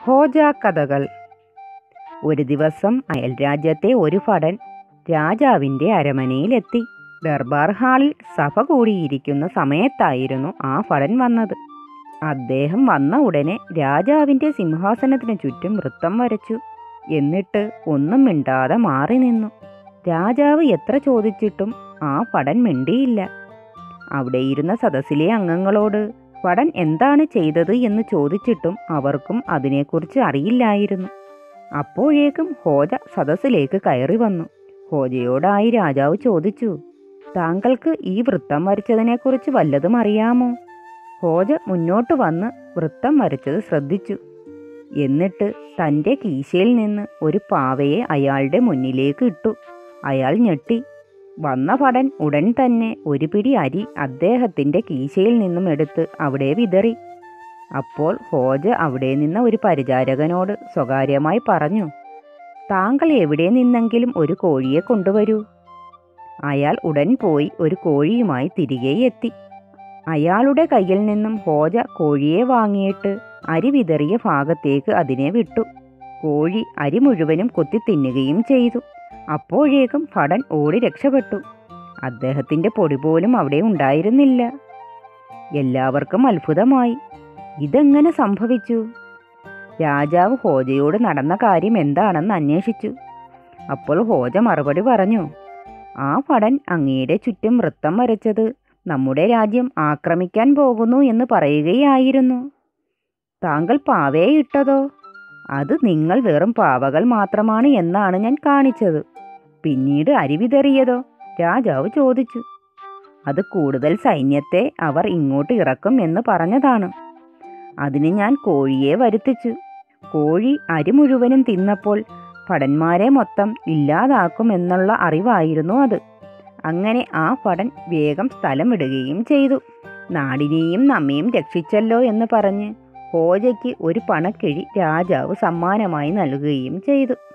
Hodja കഥകൾ. ഒരു ദിവസം അയൽരാജ്യത്തെ ഒരു ഭടൻ രാജാവിൻ്റെ അരമനയിലെത്തി. ദർബാർ ഹാളിൽ സഭ കൂടിയിരിക്കുന്ന സമയത്തായിരുന്നു ആ ഭടൻ വന്നത്. അദ്ദേഹം വന്ന ഉടനെ രാജാവിൻ്റെ സിംഹാസനത്തിനു ചുറ്റും വൃത്തം വരച്ചു. എന്നിട്ട് ഒന്നും മിണ്ടാതെ മാറി നിന്നു. രാജാവ് എത്ര ചോദിച്ചിട്ടും ആ ഭടൻ മിണ്ടിയില്ല. അവിടെയിരുന്ന സദസ്സിലെ അംഗങ്ങളോട് ഭടൻ എന്താണ് ചെയ്തത് എന്ന് ചോദിച്ചിട്ടും അവർക്കും അതിനെക്കുറിച്ച് അറിയില്ലായിരുന്നു. അപ്പോഴേക്കും ഹോജ സദസ്സിലേക്ക് കയറി വന്നു. ഹോജയോടായി രാജാവ് ചോദിച്ചു, താങ്കൾക്ക് ഈ വൃത്തം വരച്ചതിനെക്കുറിച്ച് വല്ലതും അറിയാമോ? ഹോജ മുന്നോട്ട് വന്ന് വൃത്തം വരച്ചത് ശ്രദ്ധിച്ചു. എന്നിട്ട് തൻ്റെ കീശയിൽ നിന്ന് ഒരു പാവയെ അയാളുടെ മുന്നിലേക്ക് ഇട്ടു. അയാൾ ഞെട്ടി. വന്ന ഭടൻ ഉടൻ തന്നെ ഒരു പിടി അരി അദ്ദേഹത്തിൻ്റെ കീശയിൽ നിന്നും എടുത്ത് അവിടെ വിതറി. അപ്പോൾ ഹോജ അവിടെ നിന്ന ഒരു പരിചാരകനോട് സ്വകാര്യമായി പറഞ്ഞു, താങ്കൾ എവിടെ നിന്നെങ്കിലും ഒരു കോഴിയെ കൊണ്ടുവരൂ. അയാൾ ഉടൻ പോയി ഒരു കോഴിയുമായി തിരികെ എത്തി. അയാളുടെ കയ്യിൽ നിന്നും ഹോജ കോഴിയെ വാങ്ങിയിട്ട് അരി വിതറിയ ഭാഗത്തേക്ക് അതിനെ വിട്ടു. കോഴി അരി മുഴുവനും കൊത്തി തിന്നുകയും ചെയ്തു. അപ്പോഴേക്കും ഭടൻ ഓടി രക്ഷപ്പെട്ടു. അദ്ദേഹത്തിൻ്റെ പൊടി പോലും അവിടെ ഉണ്ടായിരുന്നില്ല. എല്ലാവർക്കും അത്ഭുതമായി. ഇതെങ്ങനെ സംഭവിച്ചു? രാജാവ് ഹോജയോട് നടന്ന കാര്യം എന്താണെന്ന് അന്വേഷിച്ചു. അപ്പോൾ ഹോജ മറുപടി പറഞ്ഞു, ആ ഭടൻ അങ്ങയുടെ ചുറ്റും വൃത്തം വരച്ചത് നമ്മുടെ രാജ്യം ആക്രമിക്കാൻ പോകുന്നു എന്ന് പറയുകയായിരുന്നു. താങ്കൾ പാവയെ ഇട്ടതോ? അത് നിങ്ങൾ വെറും പാവകൾ മാത്രമാണ് എന്നാണ് ഞാൻ കാണിച്ചത്. പിന്നീട് അരി വിതറിയതോ? രാജാവ് ചോദിച്ചു. അത് കൂടുതൽ സൈന്യത്തെ അവർ ഇങ്ങോട്ട് ഇറക്കും എന്ന് പറഞ്ഞതാണ്. അതിന് ഞാൻ കോഴിയെ വരുത്തിച്ചു. കോഴി അരി മുഴുവനും തിന്നപ്പോൾ ഭടന്മാരെ മൊത്തം ഇല്ലാതാക്കും എന്നുള്ള അറിവായിരുന്നു അത്. അങ്ങനെ ആ ഭടൻ വേഗം സ്ഥലം വിടുകയും ചെയ്തു. നാടിനെയും നമ്മയും രക്ഷിച്ചല്ലോ എന്ന് പറഞ്ഞ് ഹോജയ്ക്ക് ഒരു പണക്കിഴി രാജാവ് സമ്മാനമായി നൽകുകയും ചെയ്തു.